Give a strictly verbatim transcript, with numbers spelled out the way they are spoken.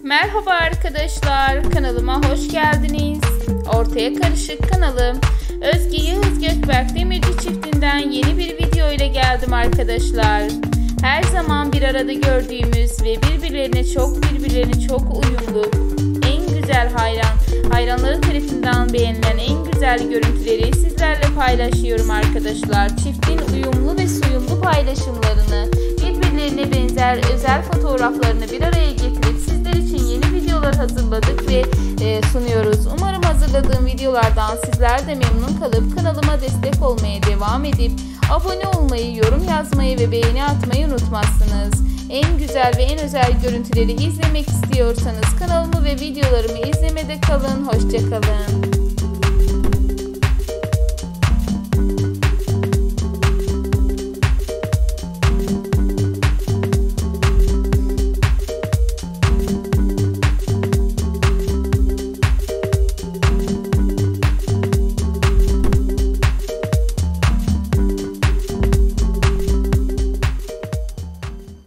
Merhaba arkadaşlar, kanalıma hoş geldiniz. Ortaya Karışık kanalım. Özge Yağız Gökberk Demirci çiftinden yeni bir video ile geldim arkadaşlar. Her zaman bir arada gördüğümüz ve birbirlerine çok birbirlerine çok uyumlu, en güzel hayran, hayranları tarafından beğenilen en güzel görüntüleri sizlerle paylaşıyorum arkadaşlar. Çiftin uyumlu ve suyumlu paylaşımlarını, birbirlerine benzer özel fotoğraflarını bir araya getirip sizler için yeni videolar hazırladık ve e, sunuyoruz. Umarım hazırladığım videolardan sizler de memnun kalıp kanalıma destek olmaya devam edip abone olmayı, yorum yazmayı ve beğeni atmayı unutmazsınız. En güzel ve en özel görüntüleri izlemek istiyorsanız kanalımı ve videolarımı izlemede kalın. Hoşça kalın.